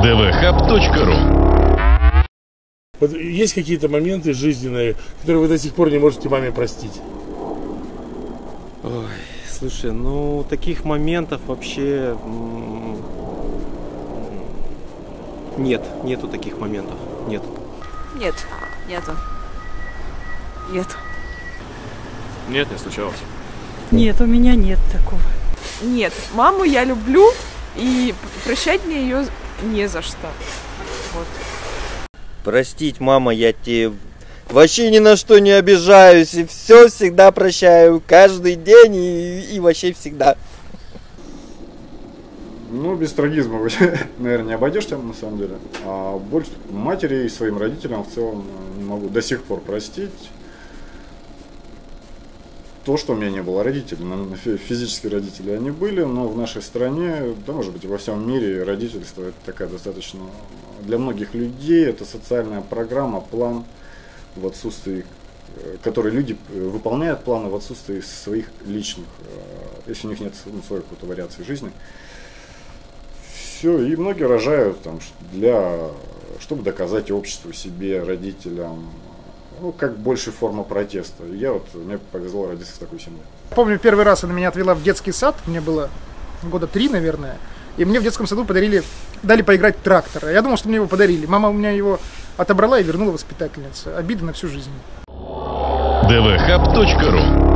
dvhub.ru. Вот есть какие-то моменты жизненные, которые вы до сих пор не можете маме простить? Ой, слушай, ну таких моментов вообще нету таких моментов, нет. Нету. Нет, не случалось. Нет, у меня нет такого. Нет, маму я люблю, и прощать мне ее не за что. Вот. Простить, мама, я тебе вообще ни на что не обижаюсь, и все всегда прощаю, каждый день и вообще всегда. Ну, без трагизма, наверное, не обойдешься, на самом деле. А больше матери и своим родителям в целом не могу до сих пор простить то, что у меня не было родителей. Физические родители они были, но в нашей стране, да, может быть, во всем мире родительство это такая достаточно, для многих людей это социальная программа, план в отсутствии, который люди выполняют планы в отсутствии своих личных, если у них нет своей какой-то вариации жизни. Все, и многие рожают там, чтобы доказать обществу, себе, родителям, ну, как больше форма протеста. Мне повезло родиться в такой семье. Помню, первый раз она меня отвела в детский сад, мне было года 3, наверное, и мне в детском саду дали поиграть в трактор. Я думал, что мне его подарили. Мама у меня его отобрала и вернула воспитательница. Обида на всю жизнь. dvhub.ru